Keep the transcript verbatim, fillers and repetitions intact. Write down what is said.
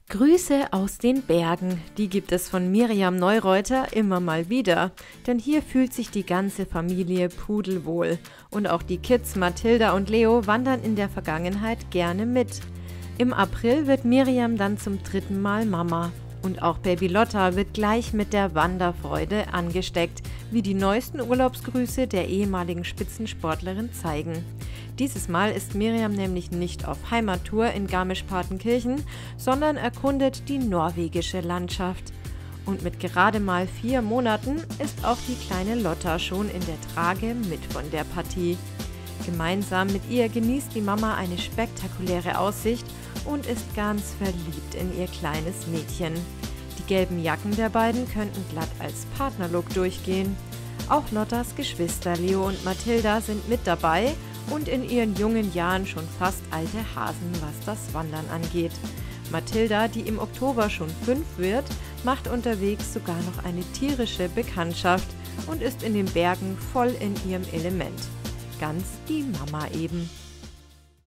Grüße aus den Bergen, die gibt es von Miriam Neureuter immer mal wieder, denn hier fühlt sich die ganze Familie pudelwohl und auch die Kids Mathilda und Leo wandern in der Vergangenheit gerne mit. Im April wird Miriam dann zum dritten Mal Mama und auch Baby Lotta wird gleich mit der Wanderfreude angesteckt, wie die neuesten Urlaubsgrüße der ehemaligen Spitzensportlerin zeigen. Dieses Mal ist Miriam nämlich nicht auf Heimattour in Garmisch-Partenkirchen, sondern erkundet die norwegische Landschaft. Und mit gerade mal vier Monaten ist auch die kleine Lotta schon in der Trage mit von der Partie. Gemeinsam mit ihr genießt die Mama eine spektakuläre Aussicht und ist ganz verliebt in ihr kleines Mädchen. Die gelben Jacken der beiden könnten glatt als Partnerlook durchgehen. Auch Lottas Geschwister Leo und Mathilda sind mit dabei und in ihren jungen Jahren schon fast alte Hasen, was das Wandern angeht. Mathilda, die im Oktober schon fünf wird, macht unterwegs sogar noch eine tierische Bekanntschaft und ist in den Bergen voll in ihrem Element. Ganz die Mama eben.